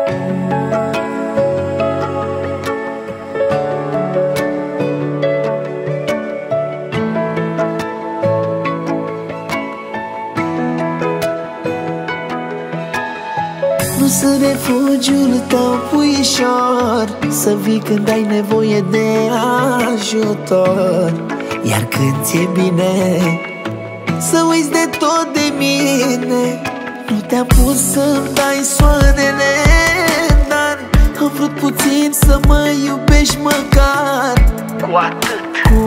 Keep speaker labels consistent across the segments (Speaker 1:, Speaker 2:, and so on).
Speaker 1: Nu sunt refugiul tău, puișor, să vii când ai nevoie de ajutor. Iar când ți-e bine, să uiți de tot de mine. Nu te-am pus să-mi dai soarele, dar am vrut puțin să mă iubești măcar.
Speaker 2: Cu atât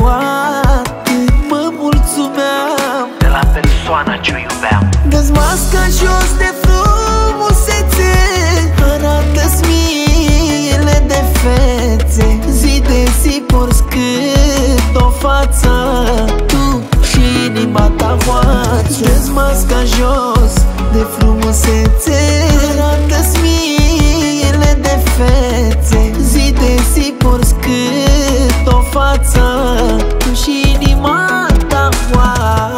Speaker 1: mă mulțumeam
Speaker 2: de la persoana ce-o iubeam.
Speaker 1: Dă-ți masca jos de frumusețe, arată-ți miile de fețe. Zi de zi porți cât o față, tu și inima ta voață. Dă-ți masca jos de frumusețe, arată-ți miile de fețe. Zi de zi porți cât o față, tu și inima ta voață.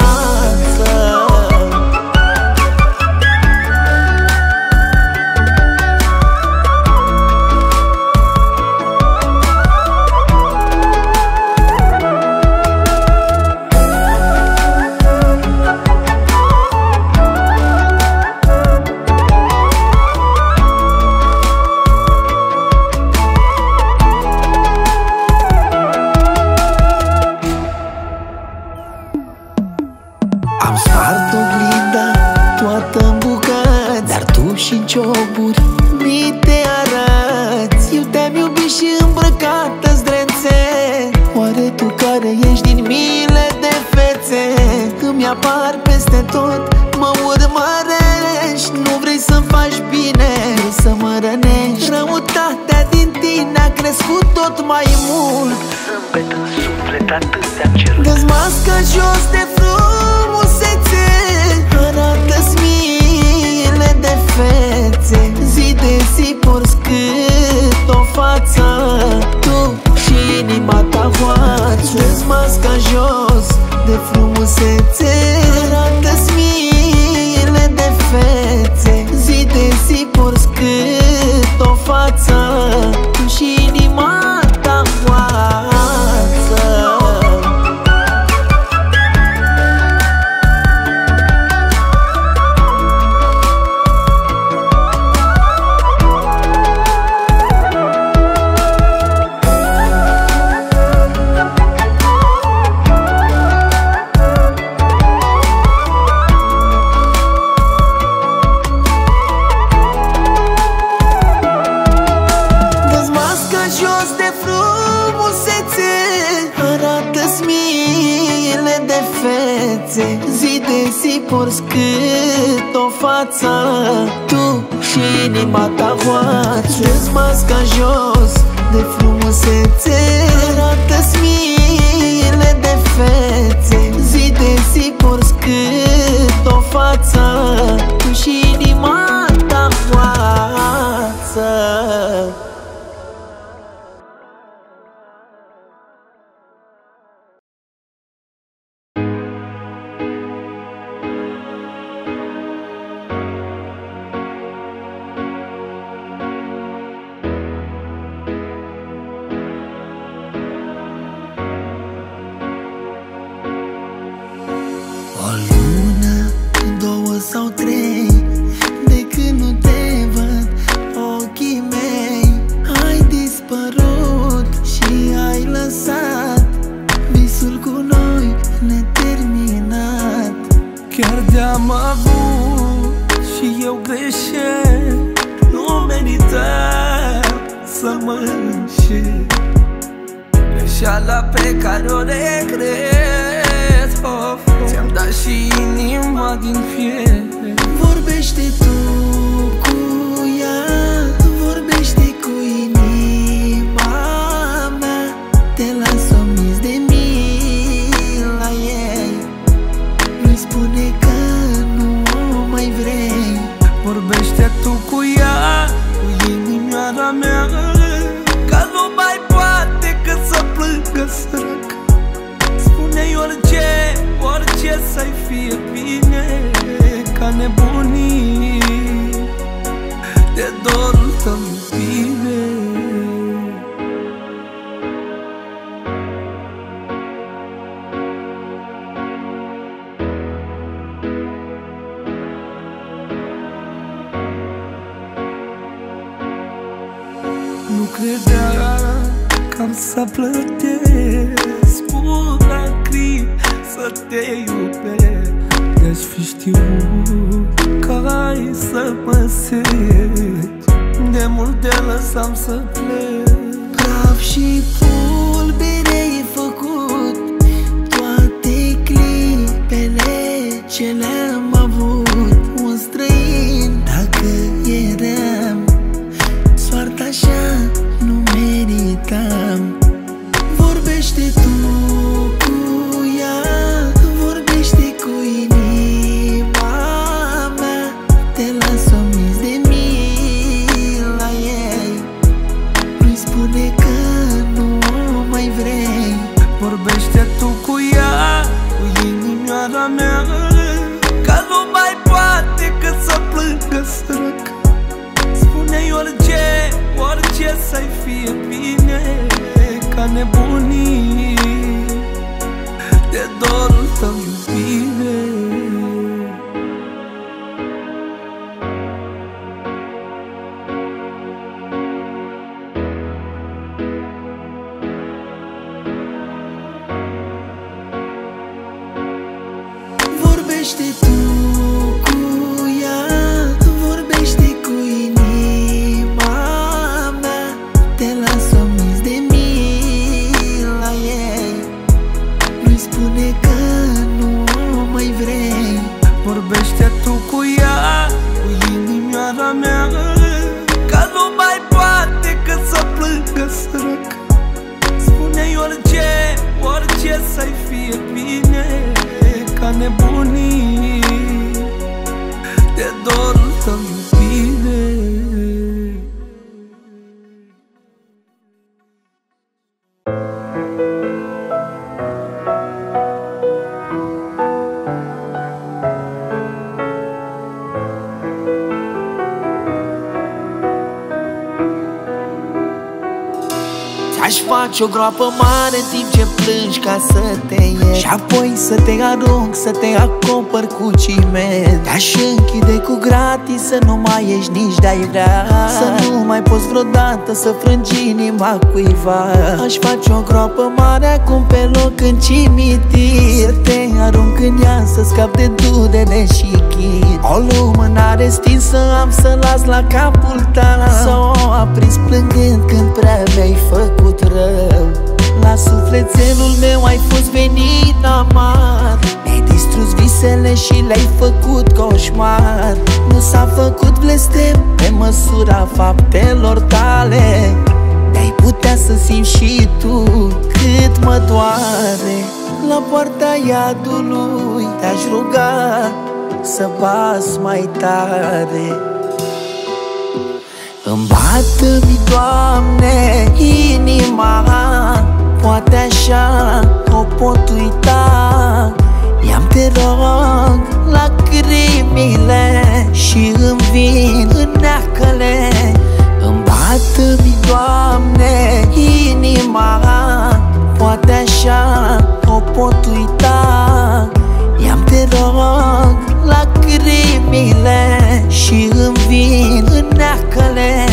Speaker 1: Am spart oglinda toată-n bucăți, dar tu și-n cioburi mi te arăți. Eu te-am iubit și îmbrăcată zdrențe. Oare tu care ești din miile de fețe îmi apar peste tot, mă urmărești. Nu vrei să-mi faci bine, vrei să mă rănești. Răutatea din tine a crescut tot mai mult.
Speaker 2: Zâmbet în suflet, atât ți-am cerut.
Speaker 1: Dă-ți masca jos de frumusețe, arată-ți miile de fețe. Zi de zi porți cât o față, tu și inima ta voață. Dă-ți masca jos de frumusețe, arată-ți miile de fețe. Zi de zi porți cât o față, tu și inima ta voață. Zi de zi porți cât o față, tu și inima ta voață. Dă-ți masca jos de frumusețe, arată-ți miile de fețe. Zi de zi porți cât o față, tu și inima ta voață. O lună, două sau trei, de când nu te văd, ochii mei. Ai dispărut și ai lăsat visul cu noi neterminat.
Speaker 3: Chiar de-am avut și eu greșesc, nu merită să mă înșel. Greșeala pe care o regret, ți-am dat și inima din fier.
Speaker 1: Vorbește tu cu ea, vorbește cu inima mea. Te las omis de mila ei, nu-i spune că nu o mai vrei.
Speaker 3: Vorbește tu cu ea, cu inimioara mea, că nu mai poate că să plângă sărac. Spune-i orice să-i fie bine, ca nebunii de dor tău, iubire. Nu credeam că am să plătesc cu lacrimi să te iubesc. De-aș fi știut că ai să mă segi, de mult te lăsam să plec.
Speaker 1: Praf și pulbere ai făcut toate clipele ce le-am avut. Un străin dacă eram, soarta așa nu meritam. Vorbește tu cu ea, vorbește cu inima mea. Te las omis de mila ei, nu-i spune că nu o mai vrei.
Speaker 3: Vorbește tu cu ea, cu inimioara mea, că nu mai poate că să plângă sărac. Spune-i orice să-i fie bine, ca nebunii de dorul tău, iubire.
Speaker 1: Vorbește tu cu ea, vorbește cu inima mea. Te las omis de mila ei, nu-i spune că nu o mai vrei.
Speaker 3: Vorbește tu cu ea, cu inimioara mea, că nu mai poate că să plângă sărac. Spune-i orice să-i fie bine, ca nebunii de dorul tău, iubire.
Speaker 1: Aș face o groapă mare în timp ce plângi ca să te iert, și apoi să te arunc, să te acopăr cu ciment. Te-aș închide cu gratis, să nu mai ești nici de-ai vrea, să nu mai poți vreodată să frângi inima cuiva. Aș face o groapă mare acum pe loc în cimitir, să te arunc în ea, să scap de durere și chid. O lumânare stinsă am să las la capul tău, să o aprins plângând când prea mi-ai făcut rău. La sufletelul meu ai fost venit amar, mi-ai distrus visele și le-ai făcut coșmar. Nu s-a făcut blestem pe măsura faptelor tale, de-ai putea să simți și tu cât mă doare. La poarta iadului te-aș ruga să bați mai tare. Îmi bată-mi, Doamne, inima, poate așa o pot uita. I-am, te rog, lacrimile și îmi vin în neacăle. Îmi bată-mi, Doamne, inima, poate așa o pot uita. I-am, te rog, lacrimile și îmi vin în neacăle.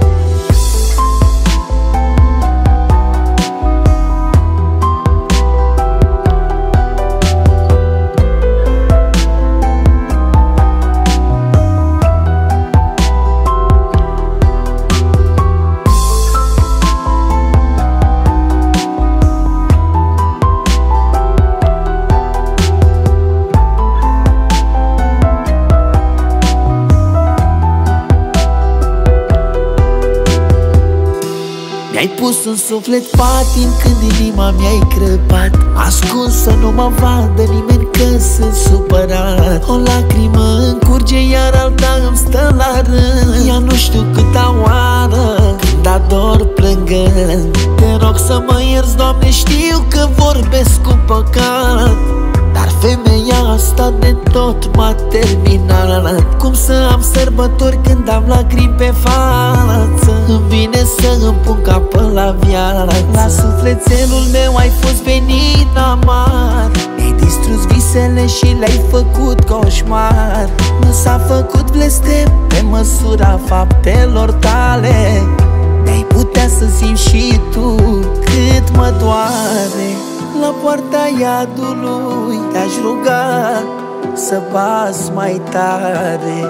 Speaker 1: Mi-ai pus un suflet patin când inima mi-ai crăpat, ascuns să nu mă vadă nimeni că sunt supărat. O lacrimă încurge, iar alta îmi stă la rând. Ea nu știu câta oară când ador plângând. Te rog să mă ierți, Doamne, știu că vorbesc cu păcat, dar femeia ăsta de tot m-a terminat. Cum să am sărbători când am lacrimi pe față? Îmi vine să îmi pun capăt la viață. La sufletelul meu ai fost venit amar. Mi-ai distrus visele și le-ai făcut coșmar. Nu s-a făcut blestem pe măsura faptelor tale. Te-ai putea să simți și tu cât mă doare. La poarta iadului te-aș ruga să bați mai tare.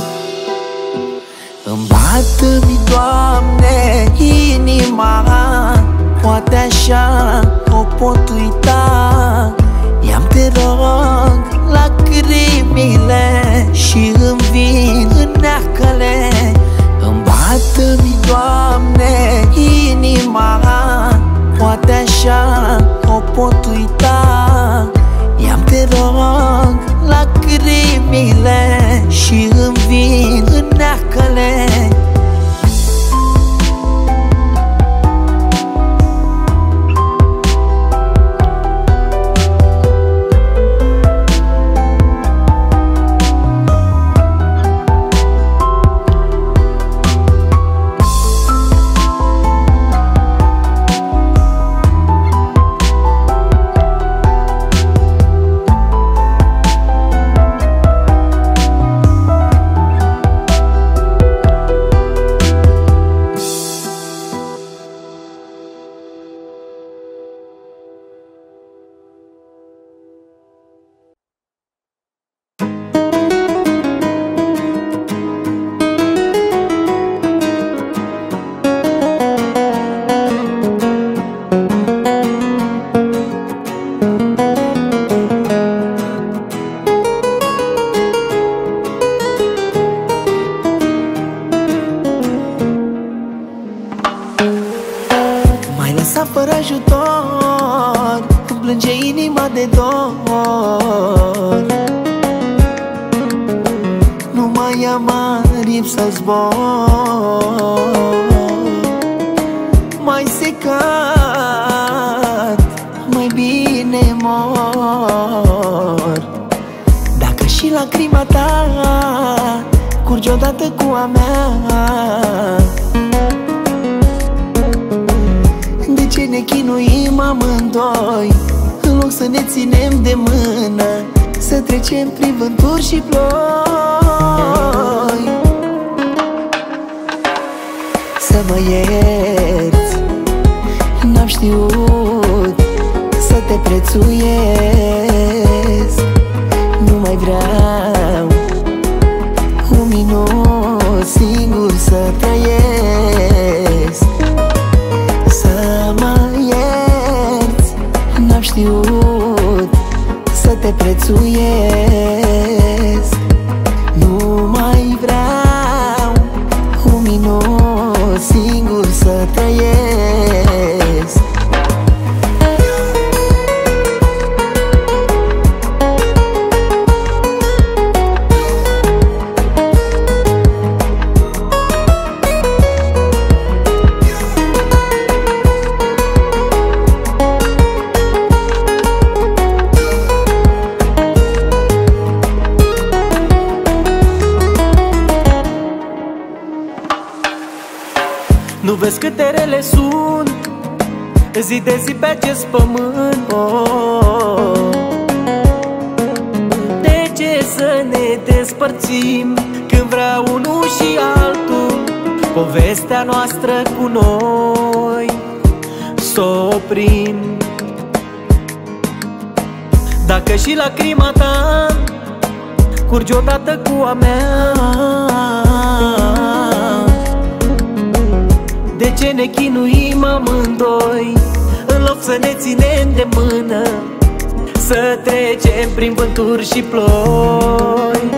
Speaker 1: Îmi bată-mi, Doamne, inima, poate așa o pot uita. I-am, te rog, lacrimile și îmi vin în neacăle. Îmi bată-mi, Doamne, inima, poate așa o pot uita. I-am, te rog, lacrimile și îmi vin în neacăle. Fără ajutor, îmi plânge inima de dor. Nu mai am aripi să zbor, mai secat, mai bine mor. Dacă și lacrima ta curge odată cu a mea, ce ne chinuim amândoi, în loc să ne ținem de mână, să trecem prin vânturi și ploi. Să mă ierți, n-am știut să te prețuiesc. Nu mai vreau un minut singur să trăiesc. N-am știut să te prețuiesc. Nu mai vreau un minut singur să trăiesc.
Speaker 3: Nu vezi câte rele sunt zi de zi pe acest pământ? De ce să ne despărțim când vrea unul și altul povestea noastră cu noi s-o oprim? Dacă și lacrima ta curge odată cu a mea, de ce ne chinuim amândoi, în loc să ne ținem de mână, să trecem prin vânturi și ploi?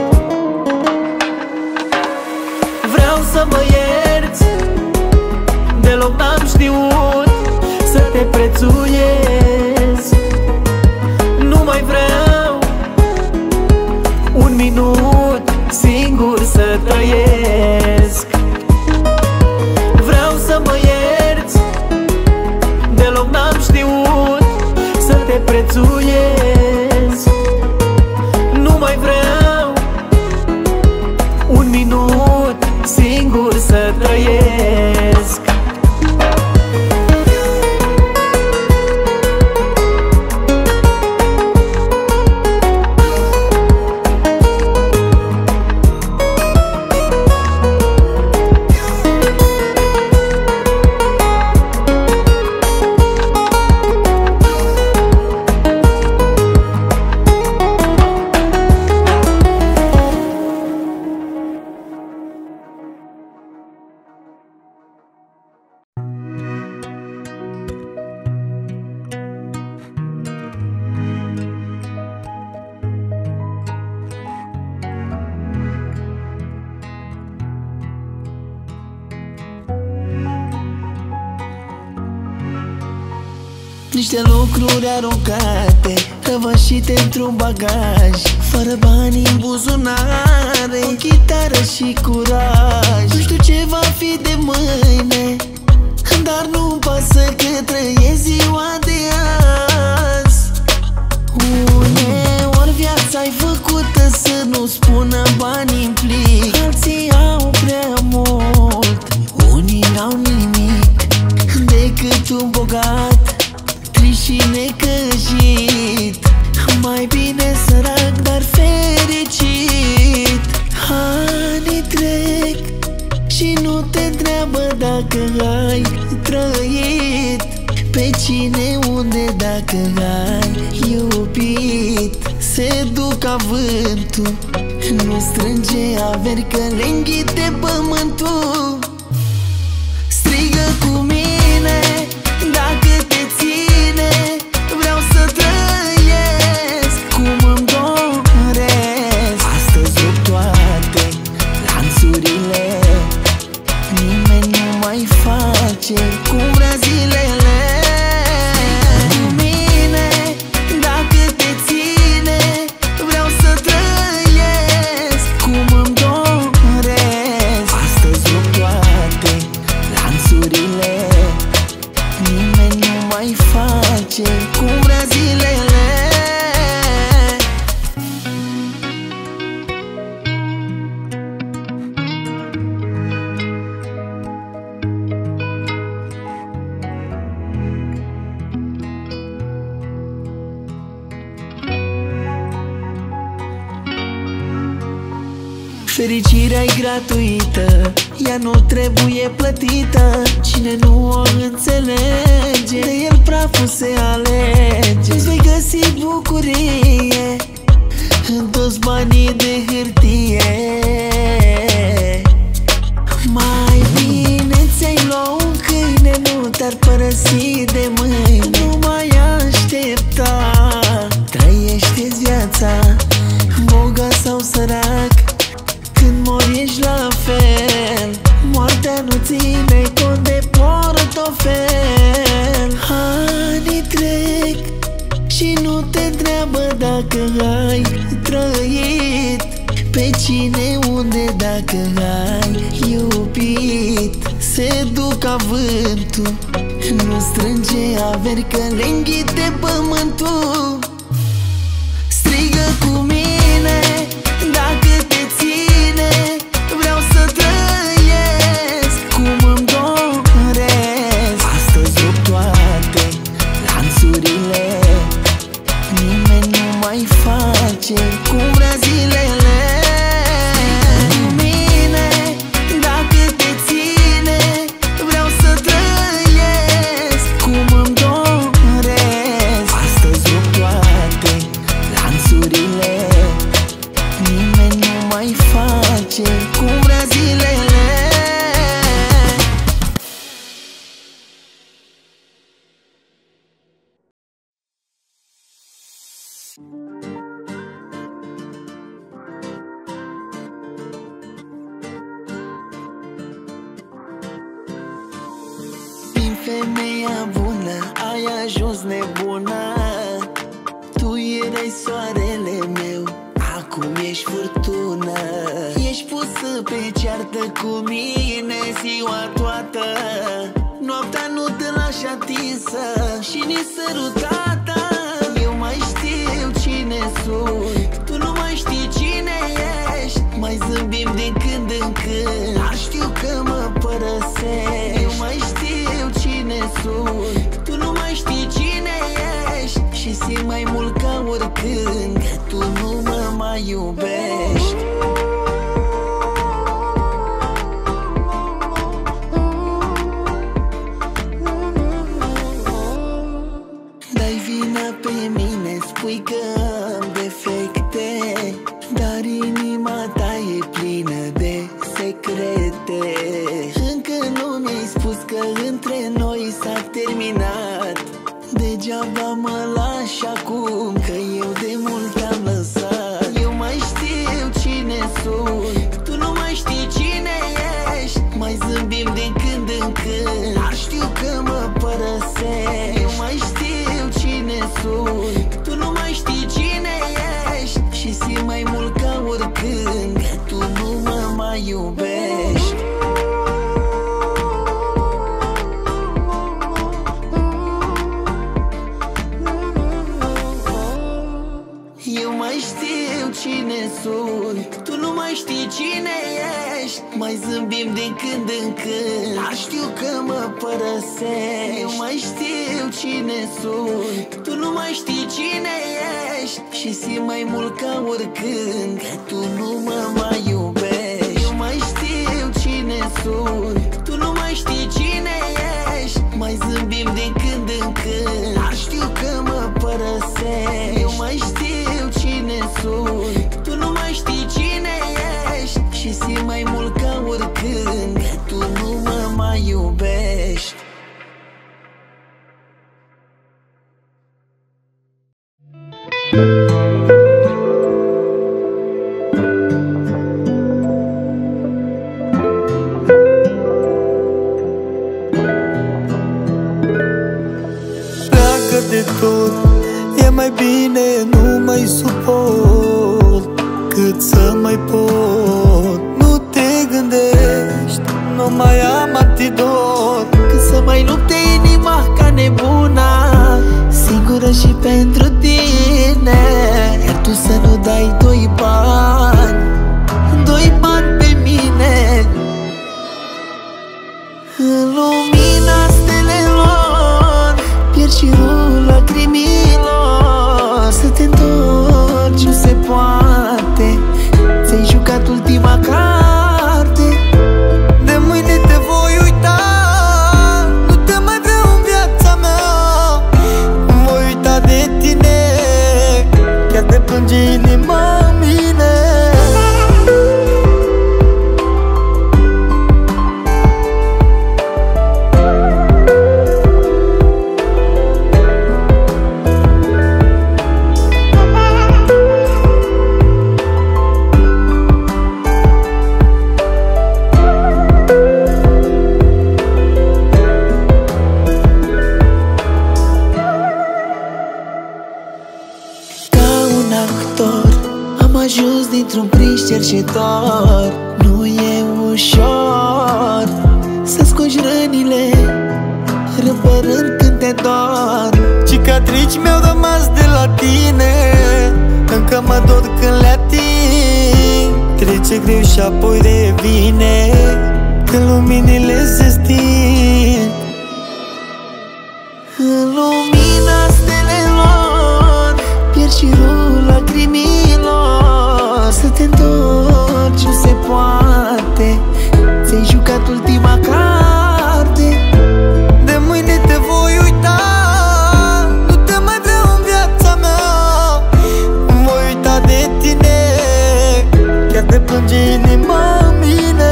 Speaker 3: Vreau să mă ierți, deloc n-am știut să te prețuiesc. Nu mai vreau un minut singur să trăiesc. Vreau să mă ierți, deloc n-am știut să te prețuiesc.
Speaker 1: trăiesc. Niște lucruri aruncate, răvășite într-un bagaj, fără bani în buzunare, o chitară și curaj. Nu știu ce va fi de mâine, dar nu-mi pasă că trăiesc ziua de azi. Uneori viața-i făcută să nu spună bani în plic, alții au prea mult, unii n-au nimic decât un bogat și necăjit. Mai bine sărac, dar fericit. Anii trec și nu te întreabă dacă ai trăit, pe cine, unde, dacă ai iubit. Se duc ca vântul, nu strânge averi, că le înghite pământul. Strigă cu mine dacă te ține, vreau să trăiesc cum îmi doresc. Astăzi rup toate lanțurile, nimeni nu mai face cum vrea zilele. Cu mine dacă te ține, vreau să trăiesc cum îmi doresc. Astăzi rup toate lanțurile, nimeni nu mai face cum vrea zilele. Fericirea-i gratuită, ea nu trebuie plătită. Cine nu o înțelege, de el praful se alege. Îți vei găsi bucurie în toți banii de hârtie. Mai bine ți-ai lua un câine, nu te-ar părăsi de mâine. Nu mai aștepta, trăiește-ți viața, bogat sau sărac. Când mori ești la fel, moartea nu ține cont de portofel. Anii trec și nu te întreabă dacă ai trăit, pe cine, unde, dacă ai iubit. Se duc ca vântul, nu strânge averi, că le înghite pământul. Strigă cu mine dacă te ține, vreau să trăiesc cum îmi doresc. Astăzi rup toate lanțurile, nimeni nu mai face cum vrea zilele. Cu mine dacă te ține, vreau să trăiesc cum îmi doresc. Astăzi rup toate lanțurile, nimeni nu mai face cum vrea zilele. Din femeia bună ai ajuns nebună, tu erai soarele meu, acum ești furtună. Ești pusă pe ceartă cu mine ziua toată, noaptea nu te lași atinsă și nici sărutată. Eu mai știu cine sunt, tu nu mai știi cine ești. Mai zâmbim din când în când, dar știu că mă părăsești. părăsești. Eu mai știu cine sunt, tu nu mai știi cine ești. Și simt mai mult ca oricând că tu nu mă mai iubești. Dai vina pe mine, spui că am defecte, dar inima ta e plină de secrete. Încă nu mi-ai spus că între noi s-a terminat. Degeaba mă lași acum, că eu de mult te-am lăsat. Eu mai știu cine sunt, tu nu mai știi cine ești. Mai zâmbim din când în când, dar știu că mă părăsești. Eu mai știu cine sunt, tu nu mai știi cine ești. Și simt mai mult ca oricând că tu nu mă mai iubești. Eu mai știu cine sunt, tu nu mai știi cine ești. Mai zâmbim din când în când, dar știu că mă părăsești. Eu mai știu cine sunt, tu nu mai știi cine ești. Și simt mai mult ca oricând că tu nu mă mai iubești. Eu mai știu cine sunt, tu nu mai știi cine ești. Mai zâmbim din când în când, dar știu că mă părăsești. Eu mai știu cine sunt, tu nu mai știi cine ești. Și simt mai mult ca oricând că tu nu mă mai iubești.
Speaker 3: Pleacă de tot, e mai bine, nu mai suport cât să mai pot. Nu te gândești, nu mai am antidot.
Speaker 1: Cât să mai lupte inima ca nebuna, sigură și pentru tine. Iar tu să nu dai doi bani pe mine. În lumina stelelor pierd șirul lacrimilor. Să te întorci nu se poate, ți-ai jucat ultima carte.
Speaker 3: De mâine te voi uita, nu te mai vreau în viața mea. Voi uita de tine, chiar te plânge inima în mine.
Speaker 1: Ajuns dintr-un prinț cercetor. Nu e ușor să scoși rănile rând pe rând când te dor.
Speaker 3: Cicatrici mi-au rămas de la tine, încă mă dor când le ating. Trece greu și apoi revine, când luminile se sting.
Speaker 1: În lumina stelelor pierd șirul lacrimilor. Să te întorci nu se poate, ți-ai jucat ultima carte.
Speaker 3: De mâine te voi uita, nu te mai vreau în viața mea. Voi uita de tine, chiar te plânge inima în mine.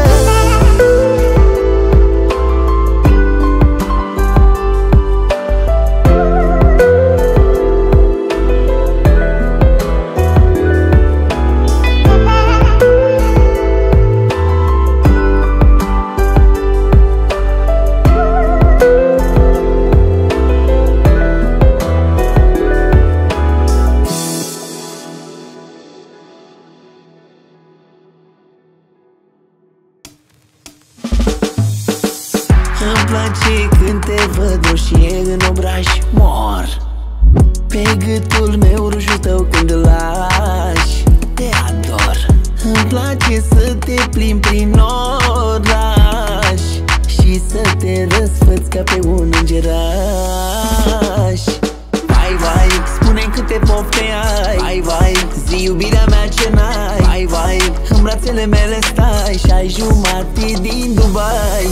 Speaker 1: Îmi place când te văd roșie în obraj, mor. Pe gâtul meu roșu tău când îl lași, te ador. Îmi place să te plimbi prin oraș te răsfăți ca pe un îngeraș. Vai, vai, spune-mi câte pofte ai. Vai, vai, zi iubirea mea ce n-ai. Vai, vai, în brațele mele stai și ai jumătate din Dubai.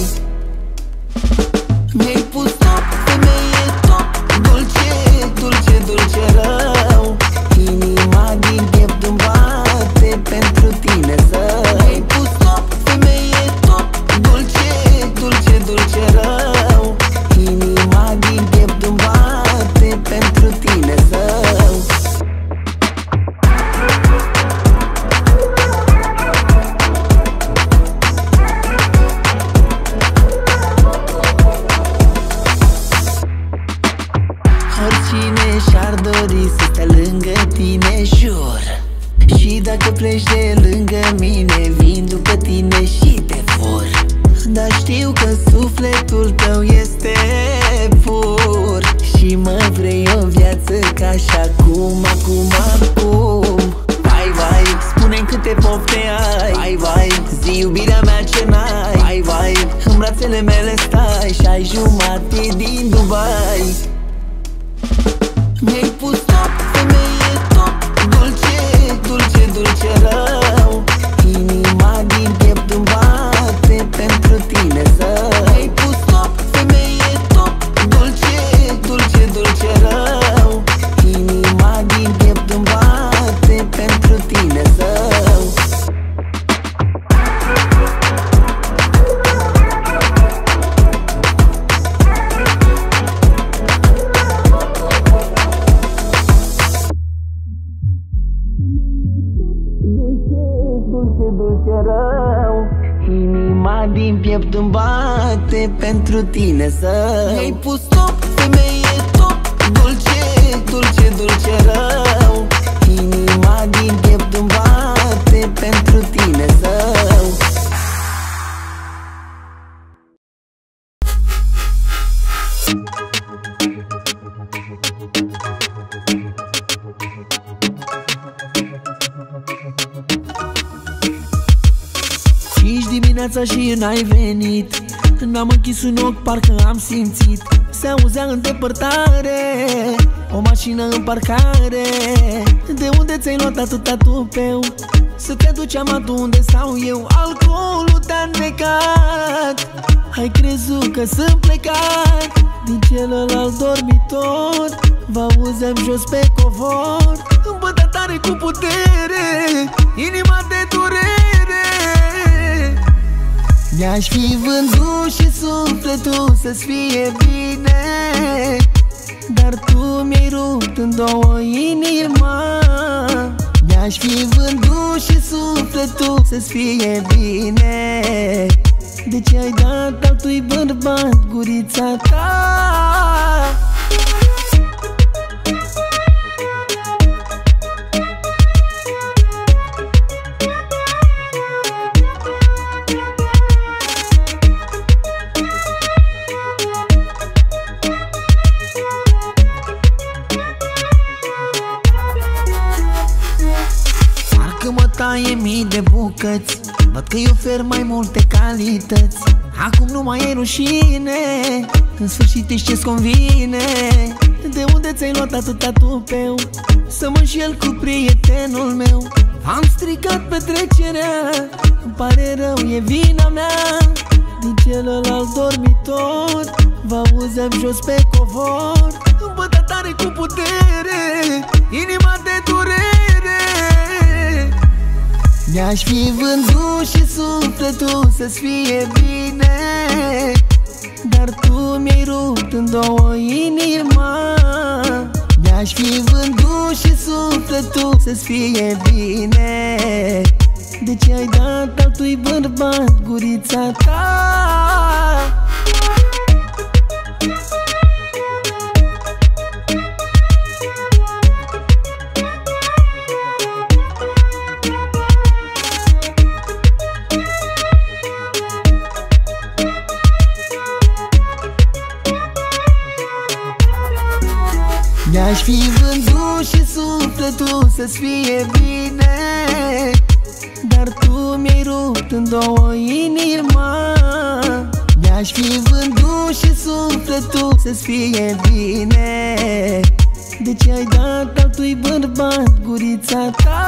Speaker 1: Mi-ai pus top, femeie top, dulce, dulce, dulce rău. Inima din piept îmi bate pentru tine să. Mi-ai pus top, femeie top, dulce, dulce, dulce rău. Inima din piept îmi bate pentru tine să. Oricine și-ar dori să stea lângă tine, jur. Și dacă pleci de lângă mine, vin după tine și te fur. Dar știu că sufletul tău este pur și mă vrei o viață ca și acum, acum, acum. Vai, vai, spune-mi câte pofte ai. Vai, vai, zi iubirea mea ce n-ai. Vai, vai, în brațele mele stai și ai jumătate din Dubai. Mi-ai pus top, femeie top, dulce, dulce, dulce rău. Inima din piept îmi bate pentru tine să. Mi-ai pus top, femeie top, dulce, dulce, dulce rău. Inima din piept îmi bate pentru tine să. Dulce, dulce rău. Inima din piept îmi bate pentru tine să. Mi-ai pus top, femeie top, dulce, dulce, dulce rău. Inima din piept îmi bate pentru tine să. Dimineața și n-ai venit. N-am închis un ochi, parcă am simțit. Se auzea în depărtare o mașină în parcare. De unde ți-ai luat atâta tupeu? Să te duci amatu unde stau eu. Alcoolul te-a necat. Ai crezut că sunt plecat din celălalt dormitor. Vă auzeam jos pe covor. Îmi bătea tare cu putere inima de durere. Mi-aș fi vândut și sufletul să-ți fie bine, dar tu mi-ai rupt în două inima. Mi-aș fi vândut și sufletul să-ți fie bine. De ce ai dat altui bărbat gurița ta? Taie mii de bucăți, văd că-i ofer mai multe calități. Acum nu mai e rușine, în sfârșit ești ce-ți convine. De unde ți-ai luat atâta tupeu să mă înșel cu prietenul meu? Am stricat petrecerea, îmi pare rău, e vina mea. Din celălalt dormitor vă auzeam jos pe covor. Îmi bătea tare cu putere inima de durere. Mi-aș fi vândut și sufletul să-ți fie bine, dar tu mi-ai rupt în două inima. Mi-aș fi vândut și sufletul să-ți fie bine. De ce ai dat altui bărbat gurița ta? Mi-aș fi vândut și sufletul să-ți fie bine, dar tu mi-ai rupt în două inima. Aș fi vândut și sufletul să-ți fie bine. De ce ai dat altui bărbat gurița ta?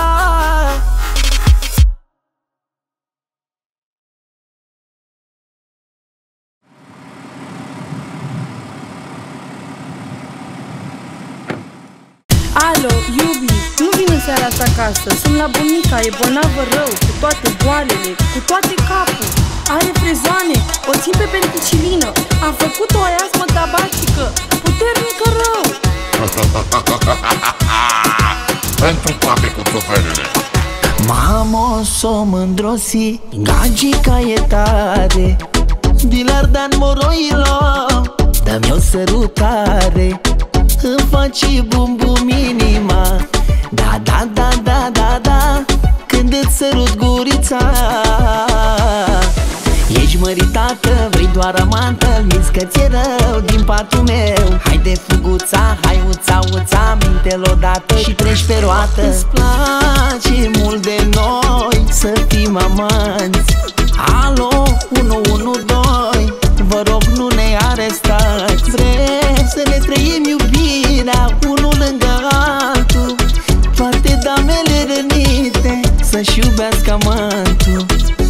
Speaker 4: Alo, iubi, nu vin în seara asta acasă. Sunt la bunica, e bolnavă rău, cu toate boalele, cu toate capul. Are frezoane, o țin pe penicillină. A făcut o asmă tabacică, puternică rău.
Speaker 5: Pentru toate cu tufelele.
Speaker 1: Mamo, s-o mândrosi, gagica e tare. Dilardan Moroilo, dă-mi o sărutare. Îmi faci bum-bum inima. Da, da, da, da, da, da, când îți sărut gurița. Ești măritată, vrei doar amantă, minți că ți-e rău din patul meu. Haide fuguța, hai uța, uța, minte-l odată și treci pe roată. Îți place mult de noi să fim amanți. Alo, 112, vă rog nu ne arestați. Vrem să ne trăim iubirea unul lângă altul. Toate damele rănite să-și iubească amantul.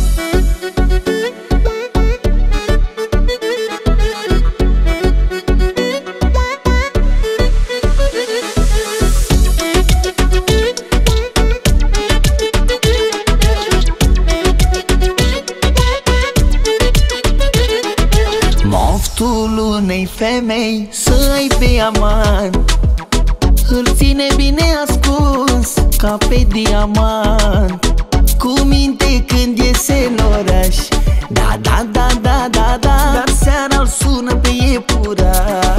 Speaker 1: Moftul unei femei să ai pe amant, îl ține bine ascuns ca pe diamant. Cu minte când iese în oraș, da, da, da, da, da, da, dar seara-l sună pe iepuraș.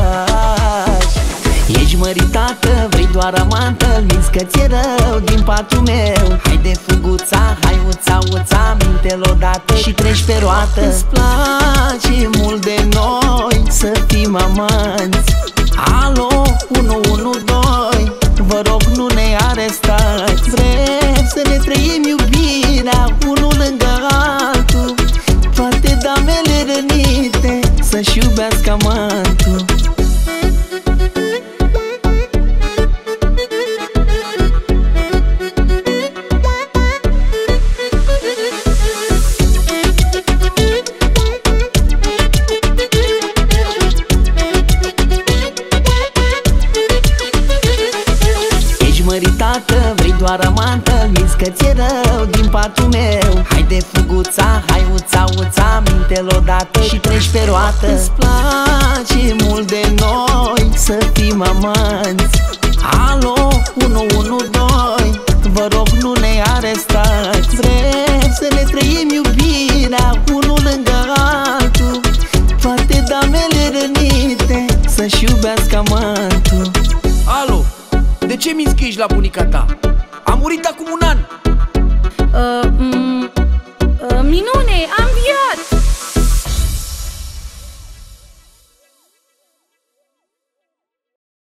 Speaker 1: Ești măritată, vrei doar amantă, minți că ți-e rău din patul meu. Haide fuguța, hai uța, uța, minte-l odată și treci pe roată. Îți place mult de noi să fim amanți. Alo, 112, vă rog nu ne arestați. Vrem să ne trăim iubirea unul lângă altul. Toate damele rănite să-și iubească amantul. Măritată, vrei doar amantă, minți că ți-e rău din patul meu. Haide fuguța, hai uța, uța, minte-l odată și treci pe roată. Îți place mult de noi să fim amanți. Alo, 112, vă rog nu ne arestați. Vrem să ne trăim iubirea unul lângă altul. Toate damele rănite să-și iubească amantul.
Speaker 3: Alo, de ce mi înscriși la bunica ta? A murit acum un an.
Speaker 4: Minune, am înviat.